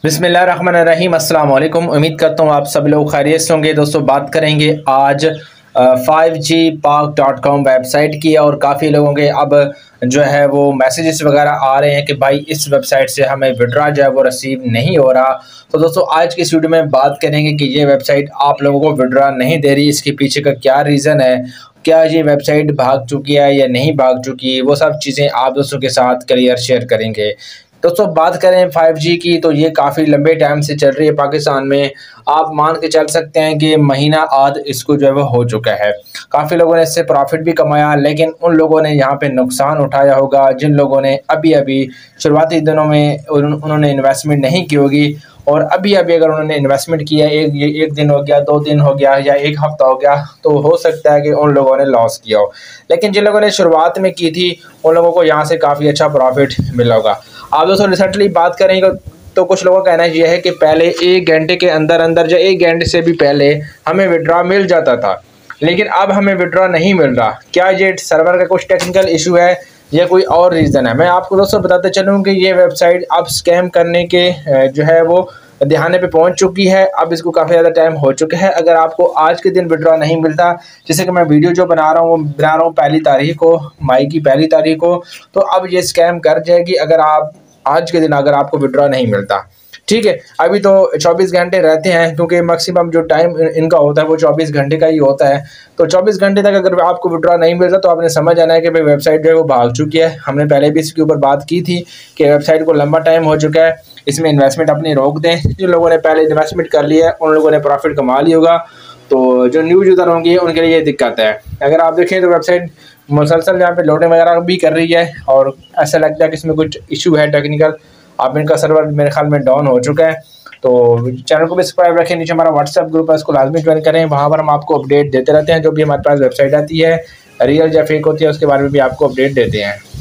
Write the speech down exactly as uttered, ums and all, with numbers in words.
बिस्मिल्लाहिर्रहमानिर्रहीम अस्सलाम वालेकुम। उम्मीद करता हूँ आप सब लोग खैरियत से होंगे। दोस्तों बात करेंगे आज फाइव जी पाक डॉट कॉम वेबसाइट की। और काफ़ी लोगों के अब जो है वो मैसेजेस वगैरह आ रहे हैं कि भाई इस वेबसाइट से हमें विड्रा जो है वो रिसीव नहीं हो रहा। तो दोस्तों आज की इस वीडियो में बात करेंगे कि ये वेबसाइट आप लोगों को विड्रा नहीं दे रही, इसके पीछे का क्या रीज़न है, क्या ये वेबसाइट भाग चुकी है या नहीं भाग चुकी, वो सब चीज़ें आप दोस्तों के साथ क्लियर शेयर करेंगे। दोस्तों बात करें फाइव जी की तो ये काफ़ी लंबे टाइम से चल रही है पाकिस्तान में। आप मान के चल सकते हैं कि महीना आध इसको जो है वो हो चुका है। काफ़ी लोगों ने इससे प्रॉफिट भी कमाया, लेकिन उन लोगों ने यहाँ पे नुकसान उठाया होगा जिन लोगों ने अभी अभी शुरुआती दिनों में उन, उन्होंने इन्वेस्टमेंट नहीं की होगी। और अभी अभी अगर उन्होंने इन्वेस्टमेंट किया, एक एक दिन हो गया, दो दिन हो गया या एक हफ्ता हो गया, तो हो सकता है कि उन लोगों ने लॉस किया हो। लेकिन जिन लोगों ने शुरुआत में की थी उन लोगों को यहाँ से काफ़ी अच्छा प्रॉफिट मिला होगा। आप दोस्तों रिसेंटली बात करेंगे तो कुछ लोगों का कहना यह है कि पहले एक घंटे के अंदर अंदर या एक घंटे से भी पहले हमें विड्रॉ मिल जाता था, लेकिन अब हमें विड्रॉ नहीं मिल रहा। क्या ये सर्वर का कुछ टेक्निकल इशू है या कोई और रीज़न है? मैं आपको दोस्तों बताते चलूँ कि ये वेबसाइट अब स्कैम करने के जो है वो ध्यान पे पहुंच चुकी है। अब इसको काफ़ी ज़्यादा टाइम हो चुका है। अगर आपको आज के दिन विड्रॉ नहीं मिलता, जैसे कि मैं वीडियो जो बना रहा हूँ वो बना रहा हूँ पहली तारीख को, मई की पहली तारीख को, तो अब ये स्कैम कर जाएगी अगर आप आज के दिन अगर आपको विड्रॉ नहीं मिलता। ठीक है, अभी तो चौबीस घंटे रहते हैं क्योंकि मैक्सिमम जो टाइम इनका होता है वो चौबीस घंटे का ही होता है। तो चौबीस घंटे तक अगर आपको विड्रॉ नहीं मिलता तो आपने समझ आना है कि भाई वेबसाइट जो है वो भाग चुकी है। हमने पहले भी इसके ऊपर बात की थी कि वेबसाइट को लंबा टाइम हो चुका है, इसमें इन्वेस्टमेंट अपनी रोक दें। जिन लोगों ने पहले इन्वेस्टमेंट कर लिया है उन लोगों ने प्रॉफिट कमा लिया होगा, तो जो न्यू यूज़र होंगे उनके लिए ये दिक्कत है। अगर आप देखें तो वेबसाइट मुसलसल यहाँ पे लोडिंग वगैरह भी कर रही है और ऐसा लगता है कि इसमें कुछ इशू है टेक्निकल। अब इनका सर्वर मेरे ख्याल में डाउन हो चुका है। तो चैनल को भी सब्सक्राइब रखें, नीचे हमारा व्हाट्सएप ग्रुप है उसको लाजमी ज्वाइन करें। वहाँ पर हम आपको अपडेट देते रहते हैं, जो भी हमारे पास वेबसाइट आती है रियल या फेक होती है उसके बारे में भी आपको अपडेट देते हैं।